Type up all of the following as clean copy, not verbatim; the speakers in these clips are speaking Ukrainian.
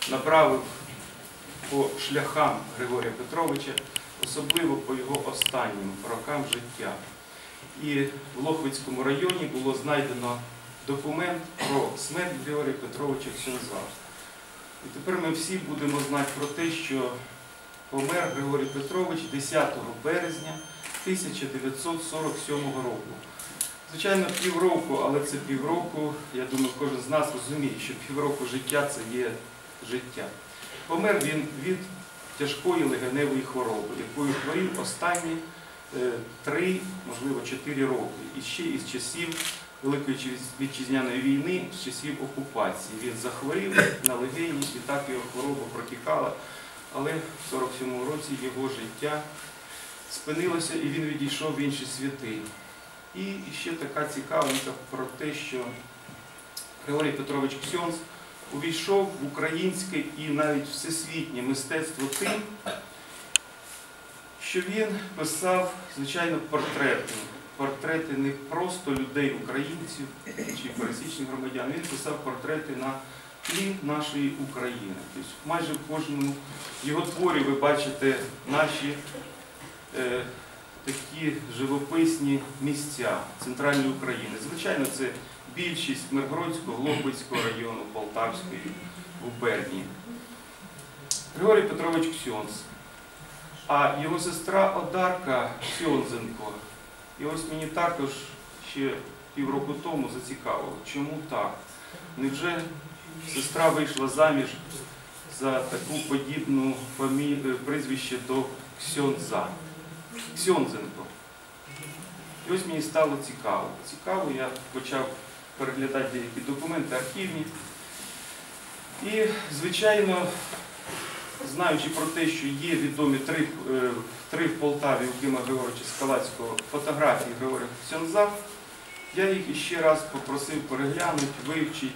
направив по шляхам Григорія Петровича, особливо по його останнім рокам життя. І в Лохвицькому районі було знайдено документ про смерть Григорія Петровича Ксьондза. І тепер ми всі будемо знати про те, що помер Григорій Петрович 10 березня 1947 року. Звичайно, півроку, але це півроку, я думаю, кожен з нас розуміє, що півроку життя – це є життя. Помер він від тяжкої легеневої хвороби, якою хворів останні 3, можливо, 4 роки. І ще із часів Великої Вітчизняної війни, з часів окупації. Він захворів на легені, і так його хвороба протікала. Але в 47-му році його життя спинилося, і він відійшов в інші світи. І ще така цікавинка про те, що Григорій Петрович Ксьондз увійшов в українське і навіть всесвітнє мистецтво тим, що він писав, звичайно, портрети. Портрети не просто людей, українців чи пересічних громадян, він писав портрети на тлі нашої України. Тобто майже в кожному його творі ви бачите наші такі живописні місця центральної України. Звичайно, це більшість Миргородського, Лохвицького району, Полтавської губернії. Григорій Петрович Ксьондз. А його сестра Одарка Ксьондзенко. І ось мені також ще півроку тому зацікавило, чому так? Невже сестра вийшла заміж за таку подібну прізвище до Ксьондза? Ксьондзенко. І ось мені стало цікаво. Цікаво, я почав переглядати деякі документи архівні. І, звичайно, знаючи про те, що є відомі три в Полтаві у Кима Григоровича Скалацького фотографії Григорія Ксьондза, я їх іще раз попросив переглянути, вивчити.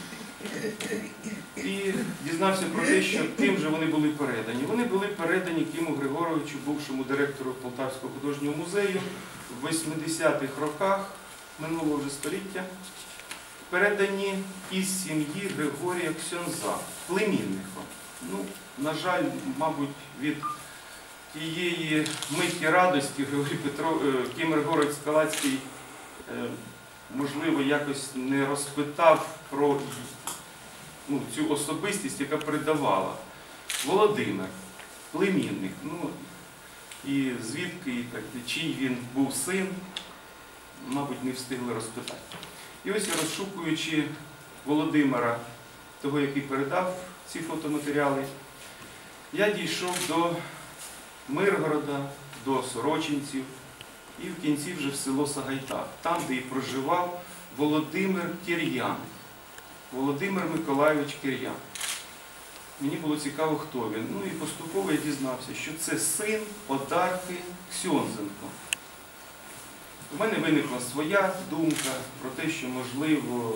І дізнався про те, що ким же вони були передані. Вони були передані Киму Григоровичу, бувшому директору Полтавського художнього музею, в 80-х роках минулого вже століття, передані із сім'ї Григорія Ксьондза, племінником. Ну, на жаль, мабуть, від тієї миті радості Ким Григорович Скалацький, можливо, якось не розпитав про цю особистість, яка передавала. Володимир, племінник, і звідки, чий він був син, мабуть, не встигли розпитати. І ось я, розшукуючи Володимира, того, який передав ці фотоматеріали, я дійшов до Миргорода, до Сорочинців і в кінці вже в село Сагайдак, там, де і проживав Володимир Кир'ян. Володимир Миколайович Кир'ян. Мені було цікаво, хто він. Ну і поступово я дізнався, що це син Одарки Ксьондзенко. У мене виникла своя думка про те, що, можливо,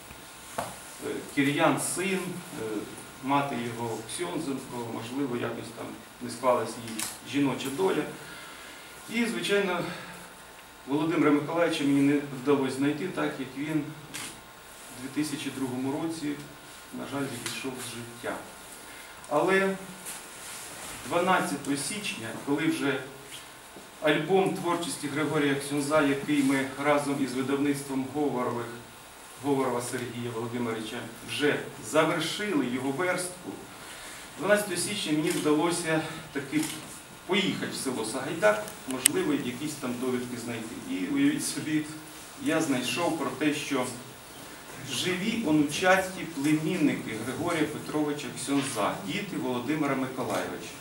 Кир'ян син, мати його Ксьондзенко, можливо, якось там не склалася її жіноча доля. І, звичайно, Володимира Миколайовича мені не вдалося знайти, так як він у 2002 році, на жаль, відійшов з життя. Але 12 січня, коли вже альбом творчості Григорія Ксьондза, який ми разом із видавництвом Говорова Сергія Володимировича вже завершили його верстку, 12 січня мені вдалося таки поїхати в село Сагайдак, можливо, якісь там довідки знайти. І, уявіть собі, я знайшов про те, що живі онучаті племінники Григорія Петровича Ксьондза, діти Володимира Миколайовича.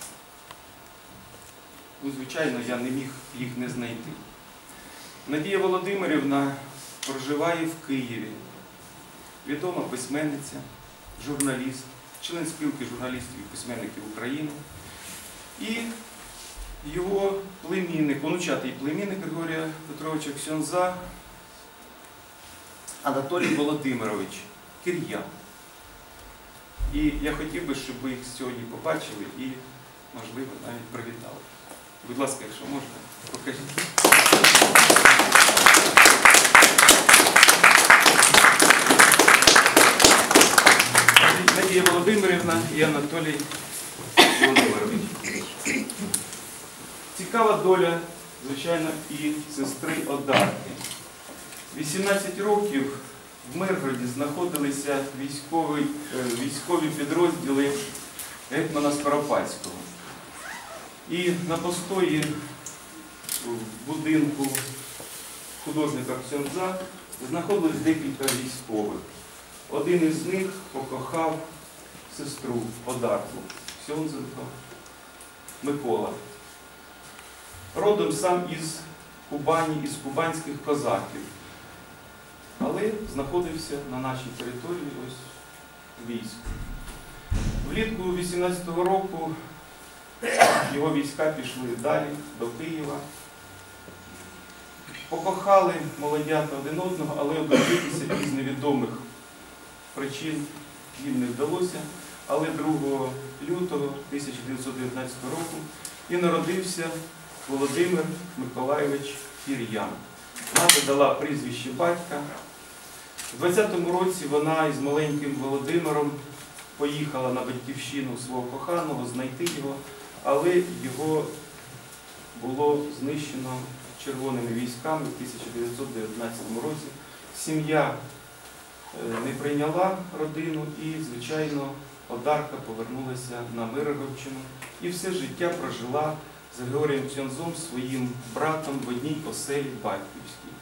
Ну, звичайно, я не міг їх не знайти. Надія Володимирівна проживає в Києві. Відома письменниця, журналіст, член спілки журналістів і письменників України. І його племінник, онучатий племінник Григорія Петровича Ксьондза Анатолій Володимирович Кир'ян. І я хотів би, щоб ви їх сьогодні побачили і, можливо, навіть привітали. Будь ласка, якщо можна, покажіть. Надія Анастасія Володимирівна і Анатолій Володимирович. Цікава доля, звичайно, і сестри Одарки. 18 років в Миргороді знаходилися військові підрозділи гетьмана Скоропадського. І на постої в будинку художника Ксьондза знаходилось декілька військових. Один із них покохав сестру Одарку Ксьондзенка Микола. Родом сам із Кубані, із кубанських козаків. Але знаходився на нашій території ось війську. Влітку 18-го року його війська пішли далі, до Києва. Покохали молодята один одного, але одружитися із невідомих причин їм не вдалося. Але 2 лютого 1919 року і народився Володимир Миколайович Кір'ян. Мати дала прізвище батька. У 20-му році вона із маленьким Володимиром поїхала на батьківщину свого коханого, знайти його, але його було знищено червоними військами в 1919 році. Сім'я не прийняла родину і, звичайно, Одарка повернулася на Миргородщину і все життя прожила з Григорієм Ксьондзом, своїм братом, в одній оселі батьківській.